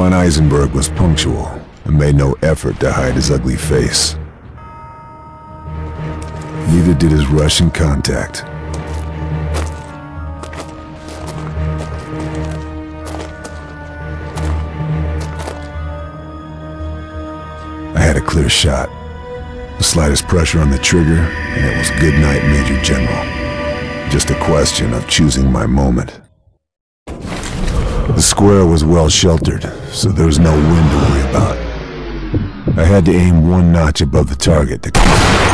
Von Eisenberg was punctual and made no effort to hide his ugly face. Neither did his Russian contact. I had a clear shot. The slightest pressure on the trigger, and it was good night, Major General. Just a question of choosing my moment. The square was well sheltered, so there was no wind to worry about. I had to aim one notch above the target to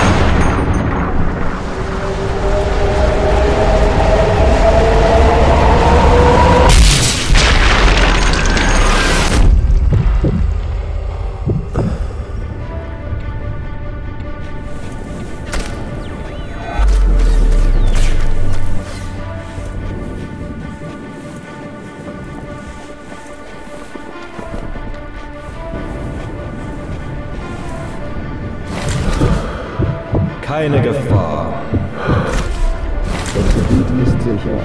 Keine Gefahr. Das Gebiet ist sicher.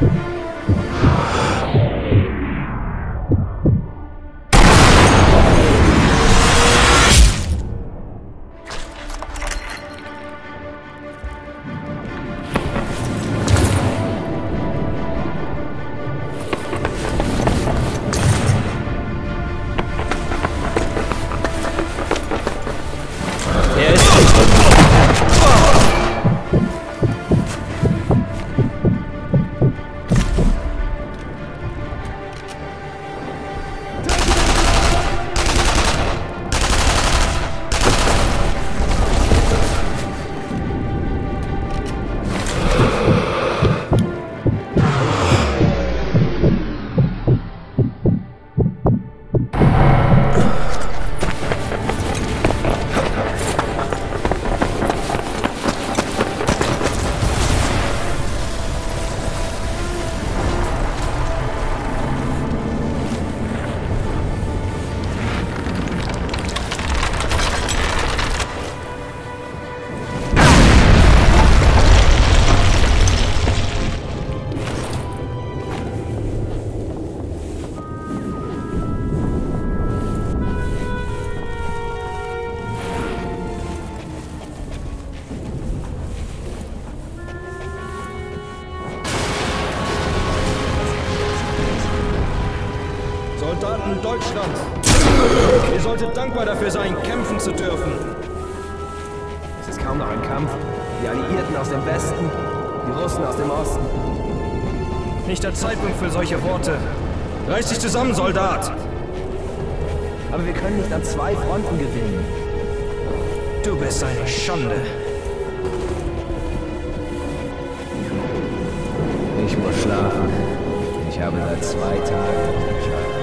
Soldaten Deutschlands! Ihr solltet dankbar dafür sein, kämpfen zu dürfen. Es ist kaum noch ein Kampf. Die Alliierten aus dem Westen, die Russen aus dem Osten. Nicht der Zeitpunkt für solche Worte. Reiß dich zusammen, Soldat! Aber wir können nicht an zwei Fronten gewinnen. Du bist eine Schande. Ich muss schlafen. Ich habe seit 2 Tagen nicht geschlafen.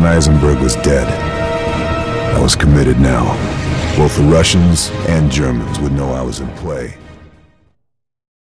Alan Eisenberg was dead. I was committed now. Both the Russians and Germans would know I was in play.